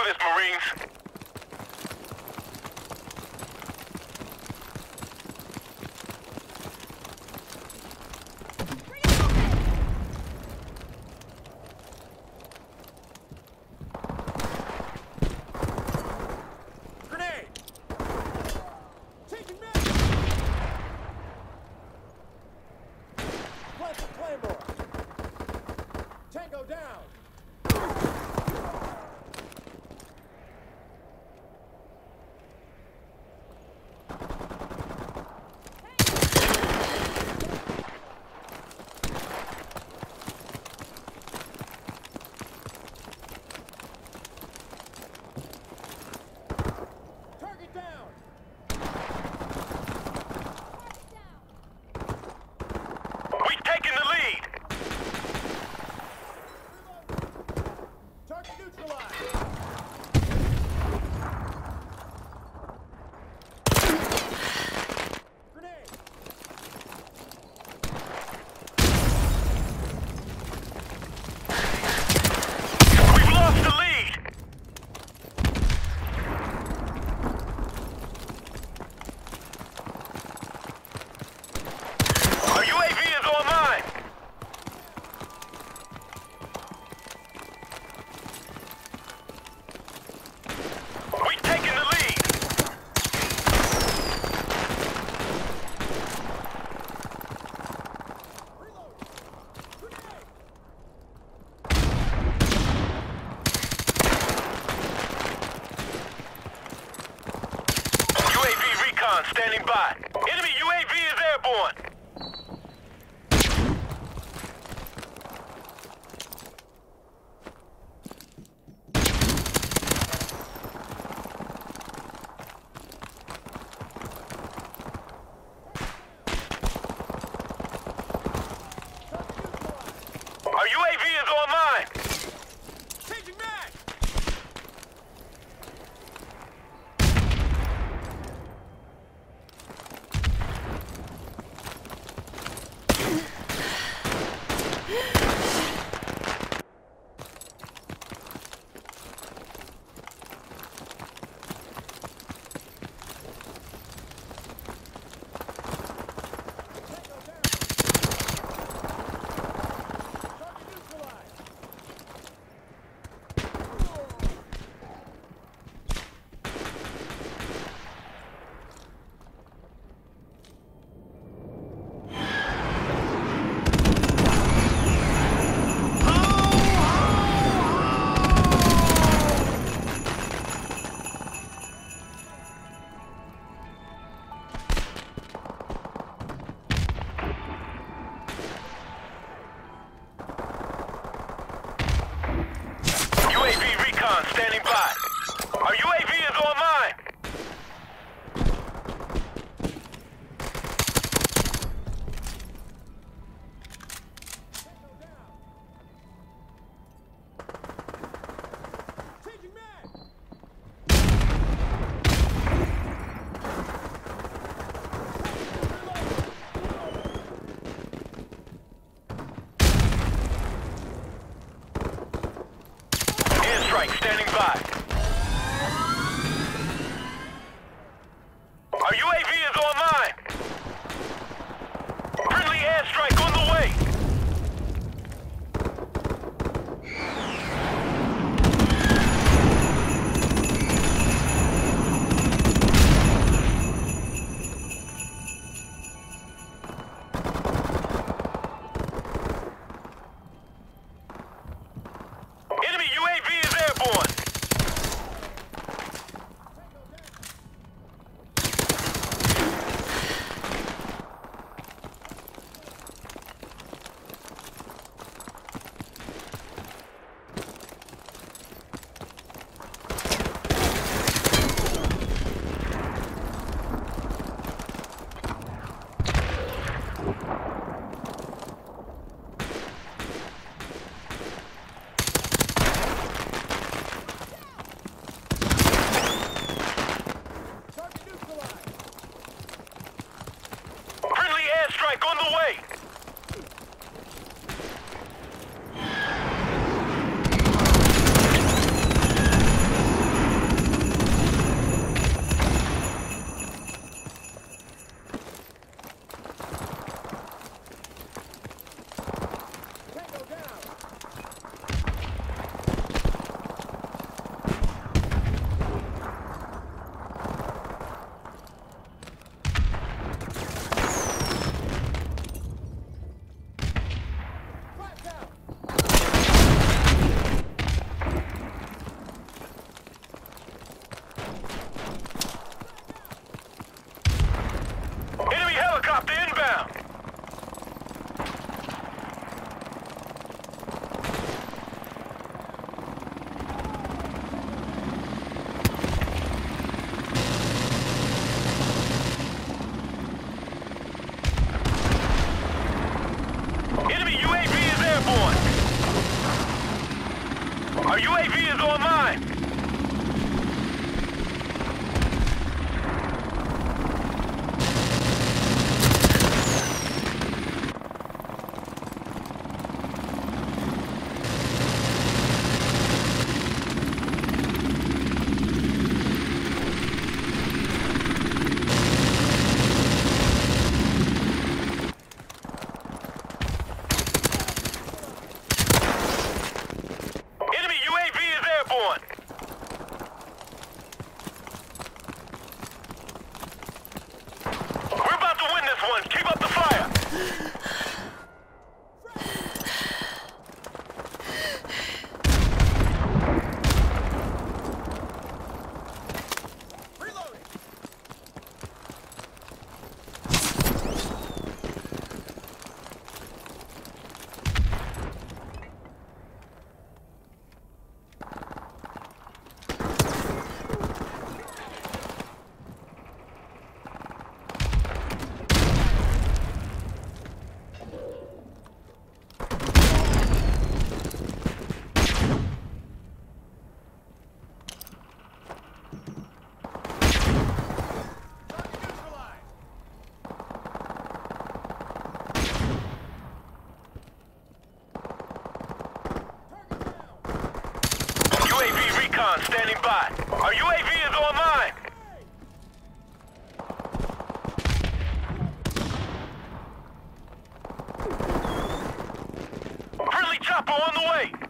this, Marines. Tango down! Target down! We've taken the lead. Target neutralized! Grenade! We've lost the lead. Our UAV is online. We've taken the lead. Reload! Grenade! UAV recon standing by. Enemy UAV is airborne. Our UAV is online. Changing mag! Tango down! Target neutralized! UAV recon standing by. Our UAV is online. Tango down! Changing mag! Airstrike standing by. Our UAV is online. Friendly airstrike on the way. Enemy UAV is airborne. Our UAV is online. Enemy UAV is airborne. We're about to win this one. Keep up the fire. Reloading. Target neutralized. Target down. UAV recon standing by. Our UAV is online. Friendly chopper on the way.